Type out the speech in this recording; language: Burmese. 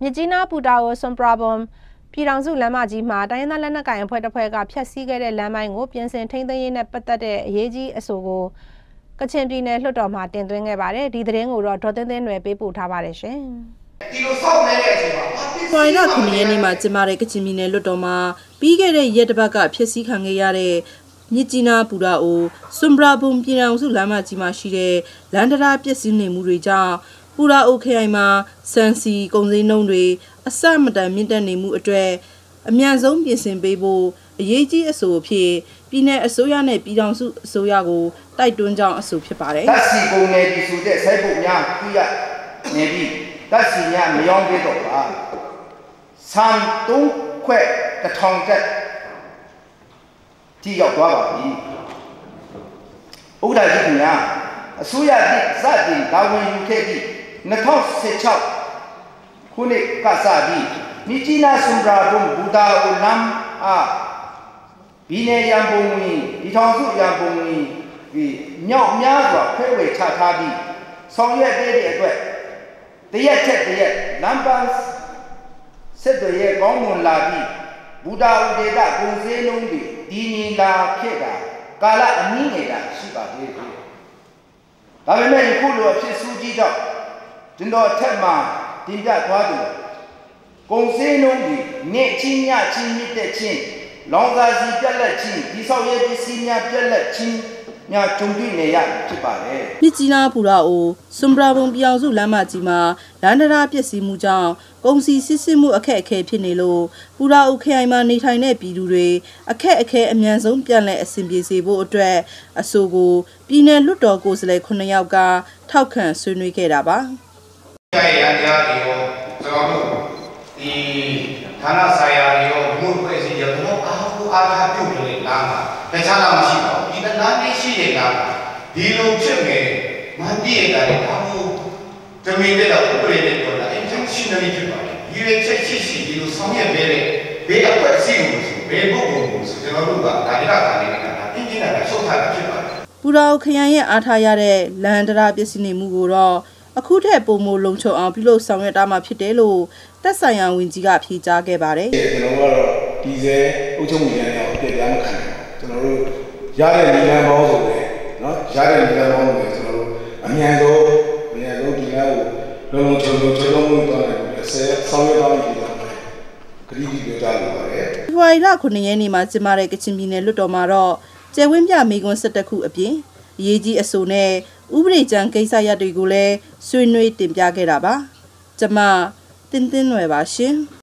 မြစ်ကြီးနားပူတာအိုဆွန်ပရာဘွန်ပြည်ထောင်စုလမ်းမကြီးမှာတိုင်းရင်းသားလက်နက်ကိုင်အဖွဲ့တစ်ဖွဲ့ကဖျက်ဆီးခဲ့တဲ့လမ်းပိုင်းကိုပြင်ဆင်ထိန်းသိမ်းရေးနဲ့ပတ်သက်တဲ့အရေးကြီးအဆိုကိုကချင်ပြည်နယ်လွှတ်တော်မှာတင်သွင်းခဲ့ပါတယ်ဒီသတင်းကိုတော့ဒေါ်သင်းသင်းနယ်ပေးပို့ထားပါတယ်ရှင်ဒီလိုစောင့်နေတဲ့အချိန်မှာဖိုင်ရခုနှစ်ရက်နေ့မှာကျင်းပတဲ့ကချင်ပြည်နယ်လွှတ်တော်မှာပြီးခဲ့တဲ့ရက်တစ်ပတ်ကဖျက်ဆီးခံခဲ့ရတဲ့မြစ်ကြီးနားပူတာအိုဆွန်ပရာဘွန်ပြည်ထောင်စုလမ်းမကြီးမှာရှိတဲ့လမ်းတရားပျက်စီးနေမှုတွေကြောင့်ပူတာအိုခရိုင်မှာစံစီကုန်စည်နှုန်းတွေအစမတန်မြင့်တက်နေမှုအတွက်အမြန်ဆုံးပြင်ဆင်ပေးဖို့အရေးကြီးအဆိုအဖြစ်ပြည်내အစိုးရနဲ့ပြည်ထောင်စုအစိုးရကိုတိုက်တွန်းကြောင်းအဆိုဖြစ်ပါတယ်။တပ်စီကုန်နယ်ပြည်ဆိုတဲ့စိုက်ဖို့များပြရနေပြီတပ်စီများမယောင်းသေးတော့ပါ။စံတုံးခွဲတထောင်တက်ကြီးရောက်သွားပါပြီ။ဥက္ကဋ္ဌကြီးများအစိုးရသည့်စတင်တာဝန်ယူခဲ့သည့်2016ခုနှစ်ကစပြီးမြစ်ကြီးနားဆွန်ပရာဘွန်ဘူတာအိုလမ်အားပြည်내ရန်ပုံငွေဒီထောင်စုရန်ပုံငွေမြောက်များစွာဖဲဝေချထားပြီးဆောင်ရွက်ပေးတဲ့အတွက်တရက်ထက်တရက်လမ်းပန်းဆက်သွယ်ရေးကောင်းမွန်လာပြီးဘူတာအိုဒေတာကုန်စည်နှုန်းတွေဒီငင်လာဖြစ်တာကာလအနည်းငယ်တာရှိပါသေးတယ်။ဒါပေမဲ့အခုလိုအဖြစ်ဆိုးကြီးကြောင့်ကျွန်တော်ထက်မှတင်ပြသွားတယ်ကုန်စည်နှုန်းတွေနေ့ချင်းညချင်းမြင့်တဲ့ချင်းလောင်စာစီပြက်လက်ချင်းဒီဆောက်ရေးပစ္စည်းများပြက်လက်ချင်းများကြုံတွေ့နေရဖြစ်ပါတယ်။မြစ်ကြီးနားပူတာအိုဆွန်ပရာဘွန်ပြည်အောင်စုလမ်းမကြီးမှာလမ်းတရားပျက်စီးမှုကြောင့်ကုန်စည်စစ်ဆေးမှုအခက်အခဲဖြစ်နေလို့ပူတာအိုခရိုင်မှာနေထိုင်တဲ့ပြည်သူတွေအခက်အခဲအမြန်ဆုံးပြန်လည်အဆင်ပြေစေဖို့အတွက်အဆိုကိုပြည်내လွှတ်တော်ကိုယ်စားလှယ်9ယောက်ကထောက်ခံဆွေးနွေးခဲ့တာပါ။ရရတရားတွေရောကျွန်တော်တို့ဒီဌာနဆိုင်ရာတွေရောမှုဖွဲ့စည်းရတော့အားထားပြုတ်နေလားတခြားလားမရှိပါဘူးဒီတနာလေးရှိရတာဒီလိုဖြစ်နေမှပြည့်ရတယ်ဒါမှမဟုတ်တမင်တဲ့တော့ပြည့်တဲ့တော့ intentionally ဖြစ်ပါတယ်ဒီရဲ့ချက်ရှိဒီလိုဆောင်ရွက်ပေးတဲ့ဘေးအကွက်စီကိုဘေးပုဂ္ဂိုလ်ကိုကျွန်တော်တို့ကဒါရတာကနေကပြင်းပြတာရှုပ်ထားတာဖြစ်ပါတယ်ပူတာအိုခရိုင်ရဲ့အားထားရတဲ့လန်ဒရာပစ္စည်းနေမှုကိုတော့အခုထက်ပုံမလုံခြုံအောင်ပြုလုပ်ဆောင်ရွက်တာမှဖြစ်တယ်လို့တက်ဆိုင်ရာဝန်ကြီးကဖြေကြားခဲ့ပါတယ်ကျွန်တော်တို့ကတော့ဒီဇယ်အုပ်ချုပ်မှုရန်အောင်ပြပြမခံဘူးကျွန်တော်တို့ရတဲ့နည်းလမ်းပေါင်းစုံနဲ့เนาะရတဲ့နည်းလမ်းပေါင်းစုံနဲ့ကျွန်တော်တို့အမြန်ဆုံးဒီလမ်းကိုလုံလုံခြုံမှုသွားတယ်ဆောင်ရွက်သွားပြီဖြစ်တယ်ဂရီဒီပြောကြားလိုပါတယ်ဖေဖော်ဝါရီလ9ရက်နေ့မှာကျင်းပတဲ့ကချင်ပြည်နယ်လွှတ်တော်မှာတော့ကျယ်ဝင်းပြမိကွန်း17ခုအပြင်အရေးကြီးအဆိုနဲ့ဥပဒေကြမ်းကိစ္စရပ်တွေကိုလည်းဆွေးနွေးတင်ပြခဲ့တာပါကျမတင်းတင်းနွယ်ပါရှင်